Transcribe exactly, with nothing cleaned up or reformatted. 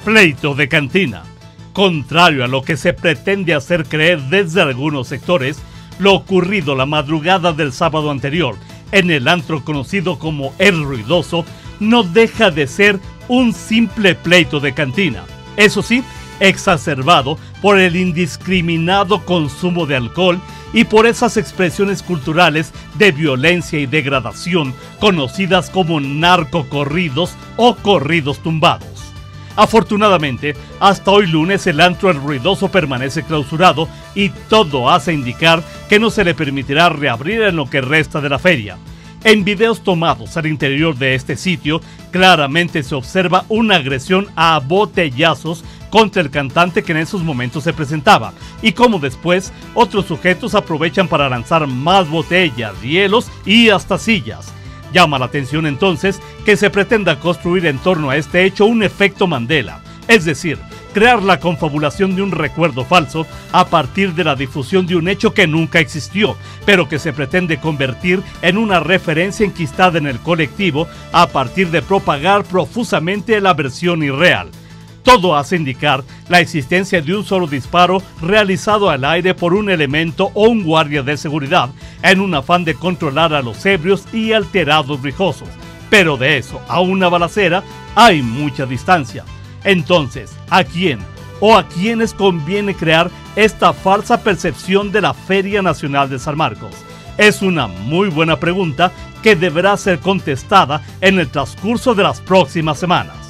Pleito de cantina. Contrario a lo que se pretende hacer creer desde algunos sectores, lo ocurrido la madrugada del sábado anterior en el antro conocido como El Ruidoso no deja de ser un simple pleito de cantina. Eso sí, exacerbado por el indiscriminado consumo de alcohol y por esas expresiones culturales de violencia y degradación conocidas como narcocorridos o corridos tumbados. Afortunadamente, hasta hoy lunes el antro El Ruidoso permanece clausurado y todo hace indicar que no se le permitirá reabrir en lo que resta de la feria. En videos tomados al interior de este sitio, claramente se observa una agresión a botellazos contra el cantante que en esos momentos se presentaba, y como después otros sujetos aprovechan para lanzar más botellas, hielos y hasta sillas. Llama la atención entonces que se pretenda construir en torno a este hecho un efecto Mandela, es decir, crear la confabulación de un recuerdo falso a partir de la difusión de un hecho que nunca existió, pero que se pretende convertir en una referencia enquistada en el colectivo a partir de propagar profusamente la versión irreal. Todo hace indicar la existencia de un solo disparo realizado al aire por un elemento o un guardia de seguridad en un afán de controlar a los ebrios y alterados rijosos. Pero de eso a una balacera hay mucha distancia. Entonces, ¿a quién o a quiénes conviene crear esta falsa percepción de la Feria Nacional de San Marcos? Es una muy buena pregunta que deberá ser contestada en el transcurso de las próximas semanas.